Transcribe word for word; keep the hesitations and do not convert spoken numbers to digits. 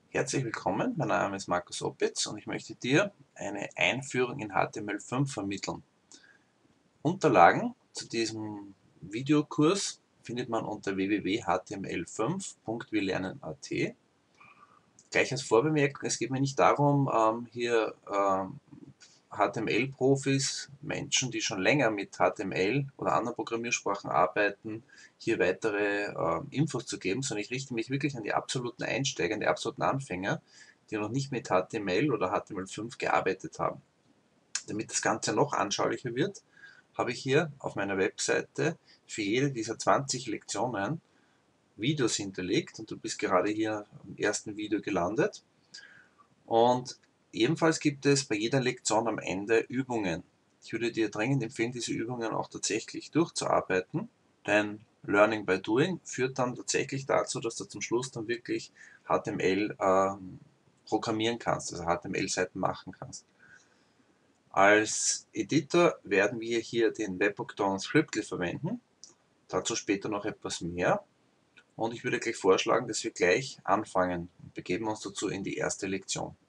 Herzlich willkommen, mein Name ist Markus Opitz und ich möchte dir eine Einführung in H T M L fünf vermitteln. Unterlagen zu diesem Videokurs findet man unter w w w punkt h t m l fünf punkt wir lernen punkt a t. Gleich als Vorbemerkung, es geht mir nicht darum, ähm, hier ähm, H T M L-Profis, Menschen, die schon länger mit H T M L oder anderen Programmiersprachen arbeiten, hier weitere äh, Infos zu geben, sondern ich richte mich wirklich an die absoluten Einsteiger, an die absoluten Anfänger, die noch nicht mit H T M L oder H T M L fünf gearbeitet haben. Damit das Ganze noch anschaulicher wird, habe ich hier auf meiner Webseite für jede dieser zwanzig Lektionen Videos hinterlegt und du bist gerade hier am ersten Video gelandet. Und ebenfalls gibt es bei jeder Lektion am Ende Übungen. Ich würde dir dringend empfehlen, diese Übungen auch tatsächlich durchzuarbeiten, denn Learning by Doing führt dann tatsächlich dazu, dass du zum Schluss dann wirklich H T M L ähm, programmieren kannst, also H T M L-Seiten machen kannst. Als Editor werden wir hier den Weboctone Scriptly verwenden, dazu später noch etwas mehr. Und ich würde gleich vorschlagen, dass wir gleich anfangen und begeben uns dazu in die erste Lektion.